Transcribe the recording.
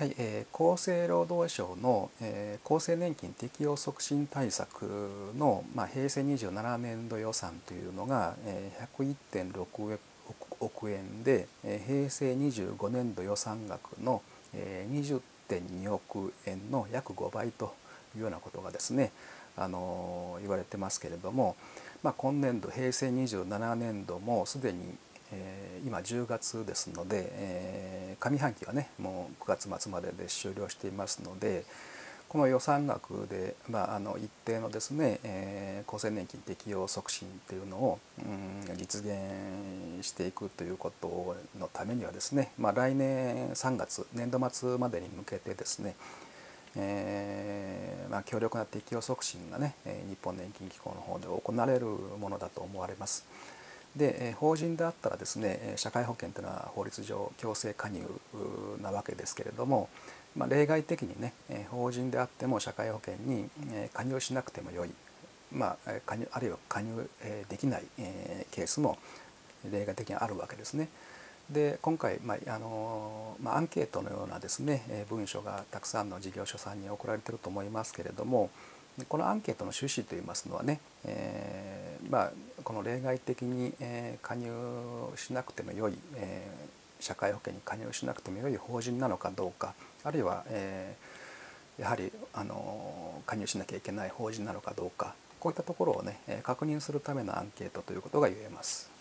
はい、厚生労働省の、厚生年金適用促進対策の、平成27年度予算というのが、101.6億円で、平成25年度予算額の、20.2億円の約5倍というようなことがですね、言われてますけれども、今年度平成27年度もすでに今10月ですので、上半期はねもう9月末までで終了していますので、この予算額で、一定のですね、厚生年金適用促進というのを、実現していくということのためにはですね、来年3月年度末までに向けてですね、強力な適用促進がね日本年金機構の方で行われるものだと思われます。で法人であったらですね、社会保険というのは法律上強制加入なわけですけれども、例外的にね法人であっても社会保険に加入しなくてもよい、加入あるいは加入できないケースも例外的にあるわけですね。で今回、アンケートのようなですね文書がたくさんの事業所さんに送られていると思いますけれども、このアンケートの趣旨といいますのはね、この例外的に加入しなくてもよい社会保険に加入しなくてもよい法人なのかどうか、あるいはやはり加入しなきゃいけない法人なのかどうか、こういったところをね確認するためのアンケートということが言えます。